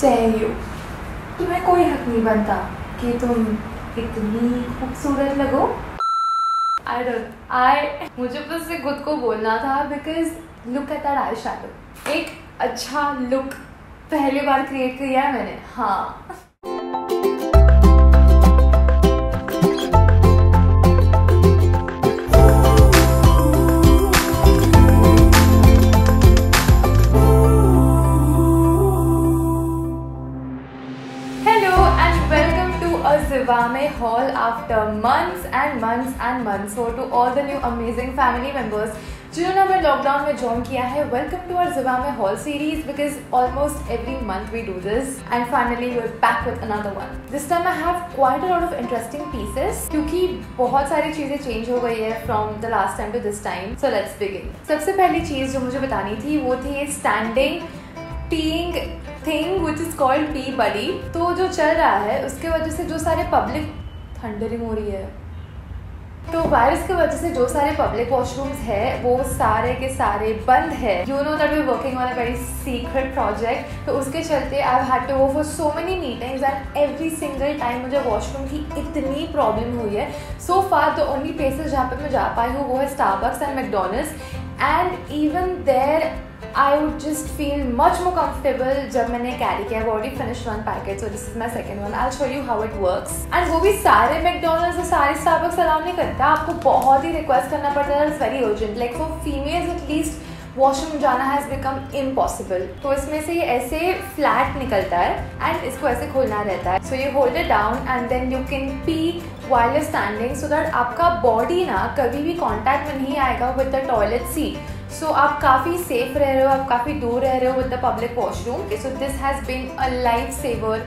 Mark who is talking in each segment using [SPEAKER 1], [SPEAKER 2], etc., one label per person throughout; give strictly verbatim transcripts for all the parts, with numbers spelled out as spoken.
[SPEAKER 1] dare you? तुम्हें कोई हक नहीं बनता कि तुम इतनी खूबसूरत लगो। I don't, I मुझे बस से खुद को बोलना था because look at that eyeshadow. एक अच्छा लुक पहली बार क्रिएट किया है मैंने। हाँ Zivame haul after months and months and months. So to all the new amazing family members जिन्होंने हमें लॉकडाउन में ज्वाइन किया है, welcome to our Zivame haul series because almost every month we do this and finally we're back with another one. This time I have quite a lot of interesting pieces क्योंकि बहुत सारी चीजें change हो गई है from the last time to this time. So let's begin. सबसे पहली चीज जो मुझे बतानी थी वो थी standing peeing thing which is called pee buddy. तो जो चल रहा है उसके वजह से जो सारे पब्लिक थंडरिंग हो रही है, तो वायरस की वजह से जो सारे पब्लिक वॉशरूम्स है वो सारे के सारे बंद है. You know that we working on a very secret project, तो उसके चलते I have had to go for so many meetings and every single time मुझे वॉशरूम की इतनी प्रॉब्लम हुई है. So far the only places जहाँ पे मैं जा पाई हूँ वो है Starbucks and McDonald's, and even there I would just feel much more comfortable जब मैंने कैरी किया. I've already finished one packet, so this is my second one. I'll show you how it works. And वो भी सारे McDonald's और सारे Starbucks allow नहीं करता, आपको बहुत ही रिक्वेस्ट करना पड़ता है. It's very urgent. Like for females at least, washroom जाना हैज़ बिकम इम्पॉसिबल. तो इसमें से ये ऐसे फ्लैट निकलता है एंड इसको ऐसे खोलना रहता है. So you hold it down and then you can pee while standing so that आपका बॉडी ना कभी भी कॉन्टैक्ट में नहीं आएगा with the toilet seat. So आप काफ़ी सेफ रह रहे हो, आप काफ़ी दूर रह रहे हो with the public washroom. So this has been a life saver.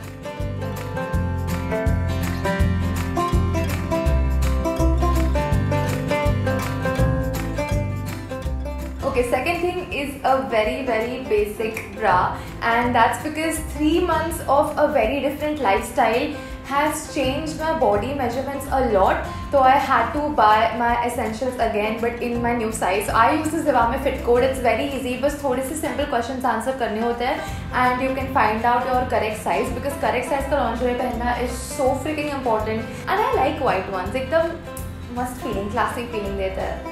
[SPEAKER 1] Okay, second thing is a very very basic bra, and that's because three months of a very different lifestyle has changed my body measurements a lot. So I had to buy my essentials again, but in my new size. So I use the Zivame Fit Code. It's very easy. बस थोड़े से simple questions answer करने होते हैं and you can find out your correct size because correct size का lingerie पहनना is so freaking important. And I like white ones. एकदम मस्त feeling, classic feeling देता है.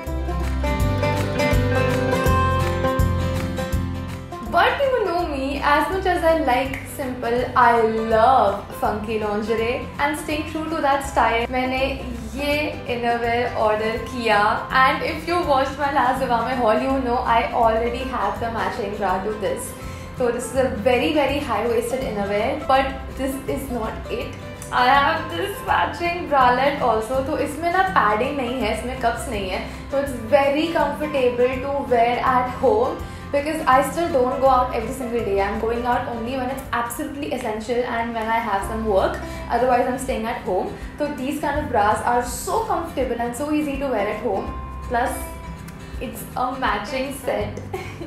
[SPEAKER 1] But you know me, as much as I like simple, I love funky lingerie and staying true to that style. मैंने ये innerwear order किया and if you watched my last Zivame haul, you know I already have the matching bra to this. So this is a very very high-waisted innerwear, but this is not it. I have this matching bralette also. तो इसमें ना padding नहीं है, इसमें cups नहीं है, so it's very comfortable to wear at home. Because I still don't go out every single day. I'm going out only when it's absolutely essential and when I have some work. Otherwise, I'm staying at home. So these kind of bras are so comfortable and so easy to wear at home. Plus, it's a matching set.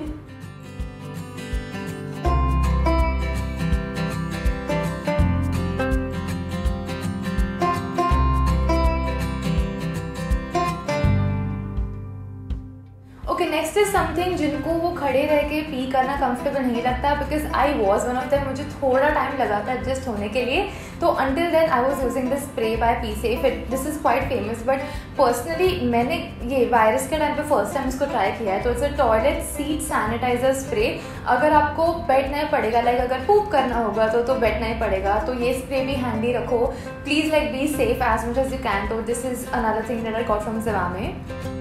[SPEAKER 1] Okay, next is something जिनको वो खड़े रह के P करना comfortable नहीं लगता because I was one of them. मुझे थोड़ा टाइम लगा था एडजस्ट होने के लिए. तो until then I was using this spray by P Safe. This is quite famous, but personally मैंने ये वायरस के टाइम पे फर्स्ट टाइम इसको ट्राई किया है. तो it's a toilet seat sanitiser spray. अगर आपको बैठना ही पड़ेगा, लाइक अगर पूप करना होगा तो तो बैठना ही पड़ेगा, तो ये स्प्रे भी हैंडी रखो. Please like be safe as much as you can. तो this is another thing that I got from Zivame.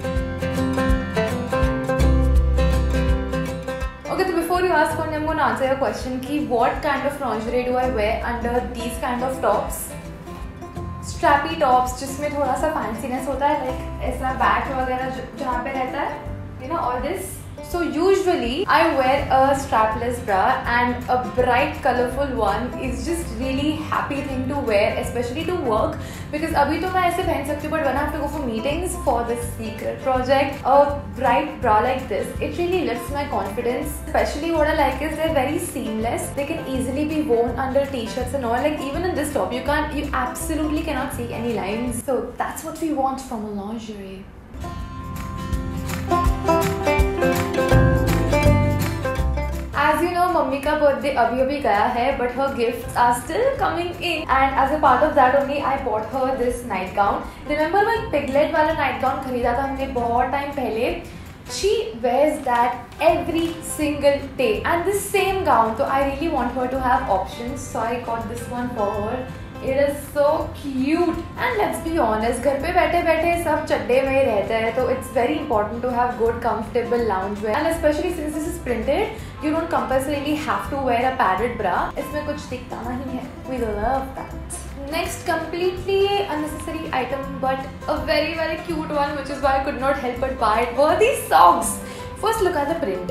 [SPEAKER 1] Okay, so before you ask one, I'm going to answer your question कि what kind of lingerie do I wear under these kind of tops? Strappy tops जिसमें थोड़ा सा फैंसीनेस होता है, like ऐसा bat वगैरह जहाँ पे रहता है, you know, all this. So usually I wear a strapless bra, and a bright colorful one is just really happy thing to wear, especially to work. Because अभी तो मैं ऐसे पहन सकती हूँ, but when I have to go for meetings for this secret project, a bright bra like this, it really lifts my confidence. Especially what I like is they're very seamless. They can easily be worn under t-shirts and all. Like even in this top, you can't, you absolutely cannot see any lines. So that's what we want from a lingerie. As you know, mummy का birthday अभी अभी गया है, but her gifts are still coming in, and as a part of that only I bought her this nightgown. Remember वो एक piglet वाला night gown खरीदा था हमने बहुत टाइम पहले. She wears that every single day, and this same gown, so I really want her to have options, so I got this one for her. It is so cute, and let's be honest, घर पे बैठे बैठे सब चड्डे में ही रहते हैं, तो it's very important to have good comfortable loungewear, and especially since this is printed, you don't compulsorily have to wear a padded bra. इसमें कुछ दिखता नहीं है. We love that. Next, completely unnecessary item, but a very very cute one, which is why I could not help but buy it, were these socks. First, look at the print.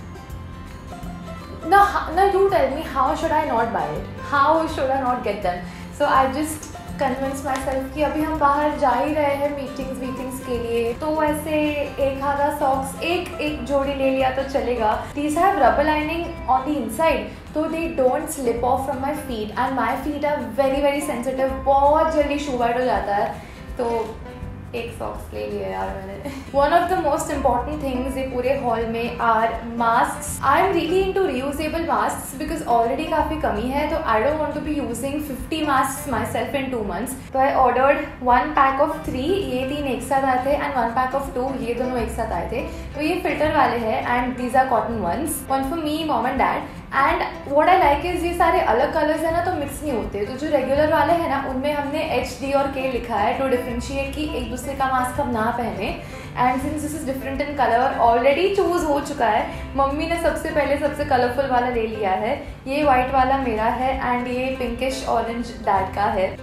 [SPEAKER 1] Now, now you tell me, how should I not buy it? How should I not get them? So I just convinced myself कि अभी हम बाहर जा ही रहे हैं meetings वीटिंग्स के लिए, तो ऐसे एक आधा सॉक्स एक एक जोड़ी ले लिया तो चलेगा. These have rubber lining on the inside, so they don't slip off from my feet, and my feet are very very sensitive. बहुत जल्दी शू वाइट हो जाता है, तो एक सॉक्स ले लिया यार मैंने. One of the most important things ये पूरे हॉल में are mask. I am really into reusable mask because already काफ़ी कमी है, तो I don't want to be using fifty mask myself in two months. तो I ordered one pack of three, ये तीन एक साथ आए थे, and one pack of two, ये दोनों एक साथ आए थे. तो ये फिल्टर वाले हैं, and these are cotton ones, one for me, mom and dad. And what I like is ये सारे अलग कलर्स है ना, तो मिक्स नहीं होते. तो जो रेगुलर वाले हैं ना, उनमें हमने एच डी और के लिखा है टू डिफ्रेंशिएट कि एक दूसरे का मास्क हम ना पहने. And since this is different in colour, already choose हो चुका है. मम्मी ने सबसे पहले सबसे कलरफुल वाला ले लिया है. ये वाइट वाला मेरा है, एंड ये पिंकिश ऑरेंज डैड का है.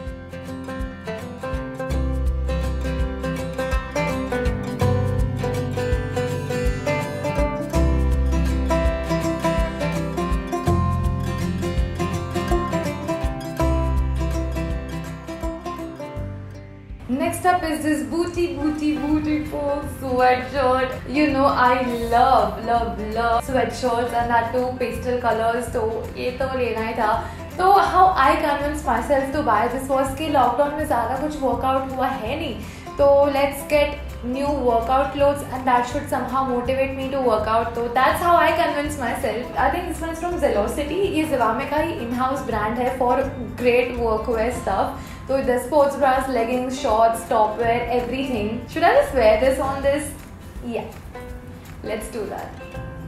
[SPEAKER 1] Next up is this booty booty beautiful sweatshirt. You know I love love love sweatshirts, and that too pastel colors. तो ये तो लेना ही था. तो how I convinced myself to buy this was कि lockdown में ज़्यादा कुछ वर्कआउट हुआ है नहीं, तो let's get new workout clothes, and that should somehow motivate me to work out. So that's how I convinced myself. I think this one is from Zelocity. ये Zivame का ही in-house brand है for great workwear stuff. So the sports bras, leggings, shorts, topwear, everything. Should I just wear this on this? Yeah, let's do that.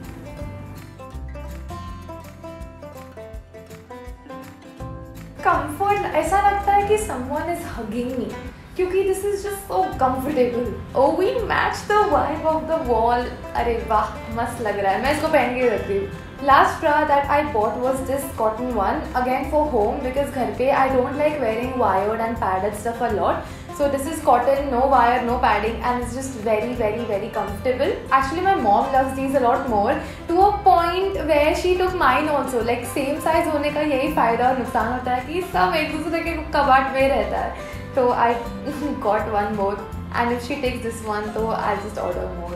[SPEAKER 1] Comfort, ऐसा लगता है कि someone is hugging me, क्योंकि this is just so comfortable. Oh, we match the vibe of the wall. अरे वाह, मस्त लग रहा है. मैं इसको पहन के रखती हूँ. Last bra that I bought was this cotton one, again for home, because घर पे I don't like wearing wired and padded stuff a lot. So this is cotton, no wire, no padding, and it's just very very very comfortable. Actually my mom loves these a lot more, to a point where she took mine also. Like same size होने का यही फायदा और नुकसान होता है कि सब एक दूसरे के कबाट में रहता है. So I got one more, and if she takes this one, so I'll just order more.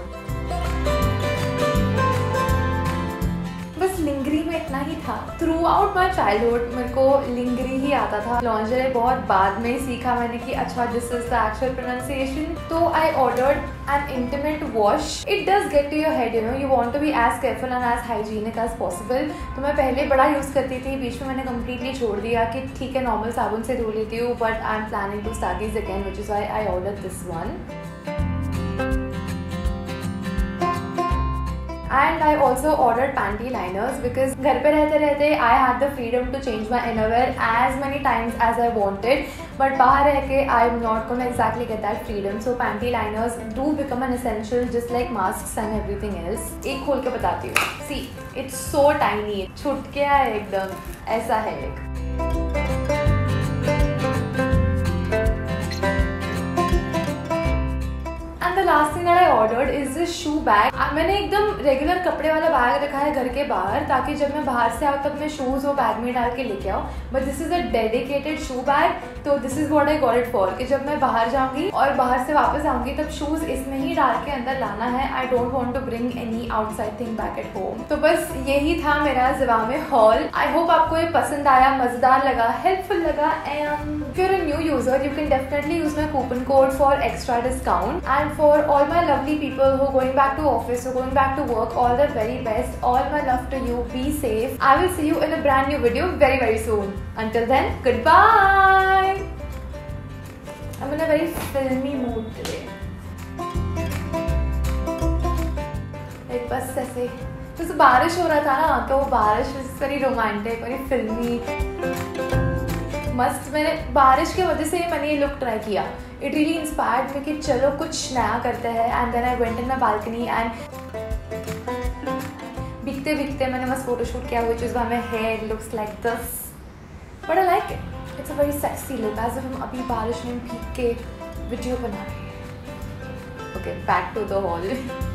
[SPEAKER 1] बस लिंगरी में इतना ही था. थ्रू आउट माई चाइल्डहुड मेरे को लिंगरी ही आता था. लॉन्जरे बहुत बाद में ही सीखा मैंने कि अच्छा this is the actual pronunciation. तो I ordered an intimate wash. It does get to your head, you know, you want to be as careful and as hygienic as possible. तो मैं पहले बड़ा यूज़ करती थी, बीच में मैंने कम्प्लीटली छोड़ दिया कि ठीक है नॉर्मल साबुन से धो लेती हूँ, but I am planning to start this again, which is why I ordered this one. And I also ordered panty liners because घर पे रहते रहते I had the freedom to change my innerwear as many times as I wanted, but बाहर रह के I'm not gonna exactly get that freedom. So panty liners do become an essential, just like masks and everything else. एक खोल के बताती हूँ. See, it's so tiny. छुट के है एकदम, ऐसा है एक. The last thing that I ordered is this shoe bag. मैंने एकदम रेगुलर कपड़े वाला बैग रखा है घर के बाहर, ताकि जब मैं बाहर से आऊँ तब मैं शूज़ वो बैग में डाल के लेके आऊँ. But this is a dedicated shoe bag. तो this is what I got it for, कि जब मैं बाहर जाऊँगी और बाहर से वापस आऊँगी तब शूज़ इसमें ही डाल के अंदर लाना है. I don't want to bring any outside thing back at home. तो बस यही था मेरा ज़िवामे हॉल. आई होप आपको ये पसंद आया, मज़ेदार लगा, हेल्पफुल लगा. And if you are a new user, you can definitely use my coupon code for extra discount. And for for all my lovely people who are going back to office, who are going back to work, all the very best. All my love to you. Be safe. I will see you in a brand new video very very soon. Until then, goodbye. I'm in a very filmy mood today. एक बस ऐसे तो बारिश हो रहा था ना, तो बारिश वेरी रोमांटिक, वेरी फिल्मी, मस्त. मैंने बारिश की वजह से मैंने ये लुक ट्राई किया. इट रियली इंस्पायर्ड मी कि चलो कुछ नया करते हैं. And then I went in my balcony and भीगते भीगते मैंने बस फोटोशूट किया, which is why my hair looks like this. But I like it. It's a very sexy look, as if हम अभी बारिश में भीग के वीडियो बना रहे हैं. Okay, back to the hall.